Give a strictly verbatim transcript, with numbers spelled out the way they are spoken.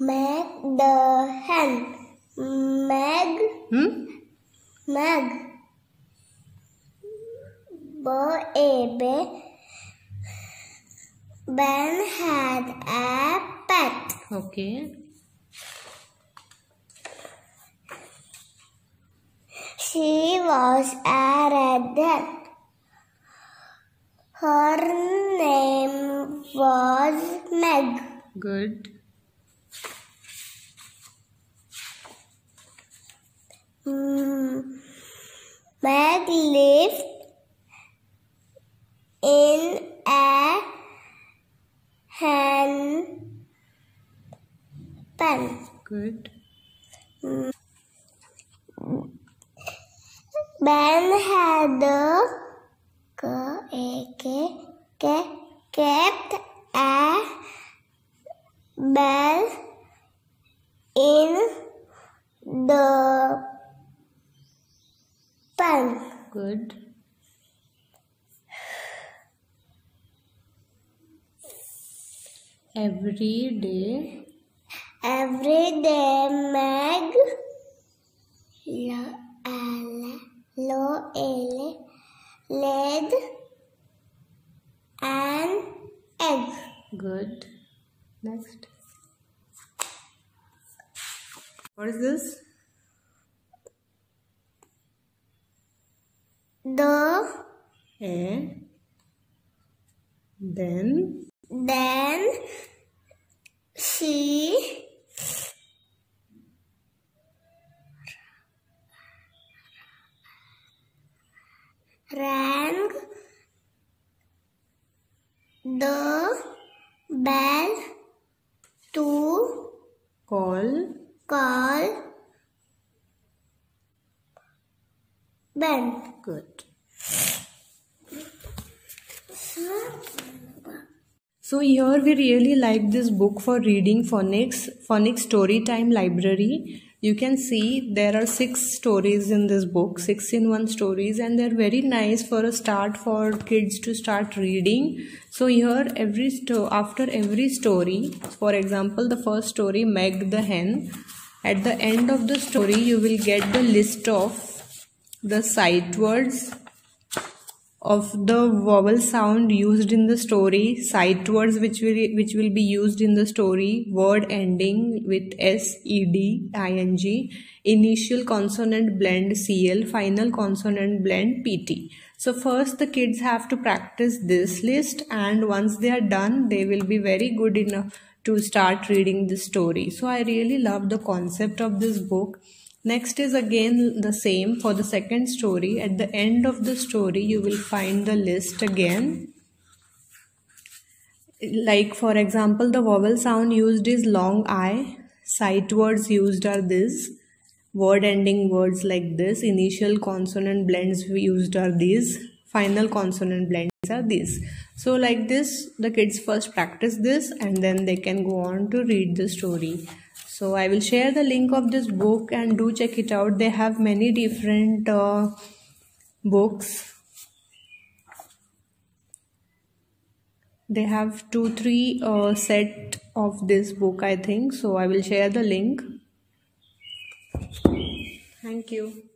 Meg the hen. Meg. Hmm? Meg. Baby. Ben had a pet. Okay. She was a redhead. Her name was Meg. Good. Mm. Meg lived in a hen pen. Good. Mm. Ben had a kept a bell in the pen. Good. Every day. Every day, Meg lo laid an egg. Good. Next. What is this? The A. Then. Then she rang the bell to Call. call Ben. Good. So here we really like this book for reading phonics, phonics Storytime Library. You can see there are six stories in this book, six in one stories, and they're very nice for a start for kids to start reading. So here every sto after every story, for example the first story, Meg the hen, at the end of the story you will get the list of the sight words of the vowel sound used in the story, sight words which will which will be used in the story, word ending with S, E D, I N G, initial consonant blend C L, final consonant blend P T. So first the kids have to practice this list, and once they are done they will be very good enough to start reading the story. So I really love the concept of this book. Next is again the same for the second story. At the end of the story you will find the list again. Like for example the vowel sound used is long I, sight words used are this, word ending words like this, initial consonant blends used are these, final consonant blends are these. So like this the kids first practice this and then they can go on to read the story. So I will share the link of this book and do check it out. They have many different uh, books. They have two, three uh, set of this book I think. So I will share the link. Thank you.